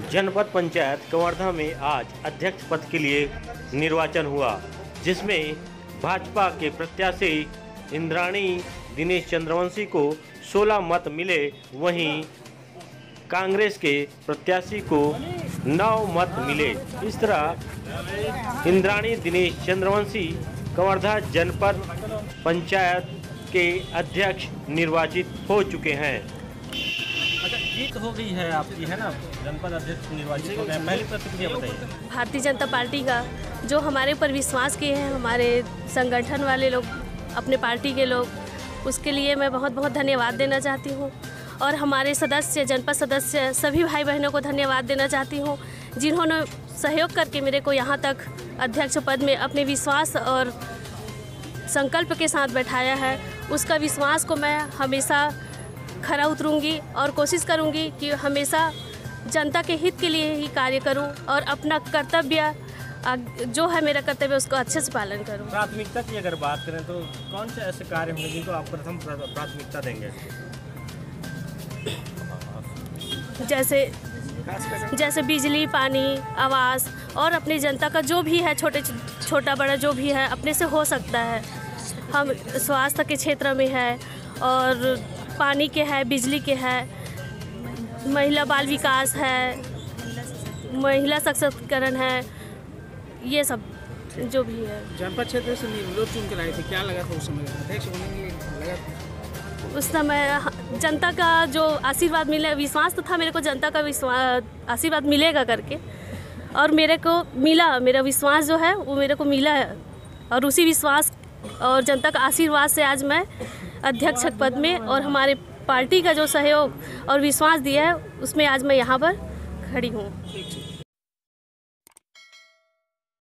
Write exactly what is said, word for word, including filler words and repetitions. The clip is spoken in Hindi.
जनपद पंचायत कवर्धा में आज अध्यक्ष पद के लिए निर्वाचन हुआ, जिसमें भाजपा के प्रत्याशी इंद्राणी दिनेश चंद्रवंशी को सोलह मत मिले। वहीं कांग्रेस के प्रत्याशी को नौ मत मिले। इस तरह इंद्राणी दिनेश चंद्रवंशी कवर्धा जनपद पंचायत के अध्यक्ष निर्वाचित हो चुके हैं। अच्छा, जीत हो गई है आपकी, है ना? जनपद अध्यक्ष निर्वाचित हो गए। पहली प्रतिक्रिया बताइए। भारतीय जनता पार्टी का जो हमारे ऊपर विश्वास किए हैं, हमारे संगठन वाले लोग, अपने पार्टी के लोग, उसके लिए मैं बहुत बहुत धन्यवाद देना चाहती हूँ। और हमारे सदस्य, जनपद सदस्य, सभी भाई बहनों को धन्यवाद देना चाहती हूँ, जिन्होंने सहयोग करके मेरे को यहाँ तक अध्यक्ष पद में अपने विश्वास और संकल्प के साथ बैठाया है। उसका विश्वास को मैं हमेशा खरा उतरूंगी और कोशिश करूंगी कि हमेशा जनता के हित के लिए ही कार्य करूं और अपना कर्तव्य जो है, मेरा कर्तव्य, उसको अच्छे से पालन करूं। प्राथमिकता की अगर बात करें तो कौन से ऐसे कार्य होंगे जिनको आप प्रथम प्राथमिकता देंगे? जैसे जैसे बिजली, पानी, आवास और अपनी जनता का जो भी है, छोटे छोटा बड़ा जो भी है, अपने से हो सकता है। हम स्वास्थ्य के क्षेत्र में है और पानी के है, बिजली के है, महिला बाल विकास है, महिला सशक्तिकरण है, ये सब जो भी है। जनपद क्षेत्र से लोग चुन के लाए थे, क्या लगा था उस समय? अध्यक्ष बनेंगे लगा? उस समय जनता का जो आशीर्वाद मिले, विश्वास तो था मेरे को, जनता का विश्वास आशीर्वाद मिलेगा करके, और मेरे को मिला। मेरा विश्वास जो है वो मेरे को मिला है, और उसी विश्वास और जनता का आशीर्वाद से आज मैं अध्यक्ष पद में, और हमारे पार्टी का जो सहयोग और विश्वास दिया है, उसमें आज मैं यहाँ पर खड़ी हूँ।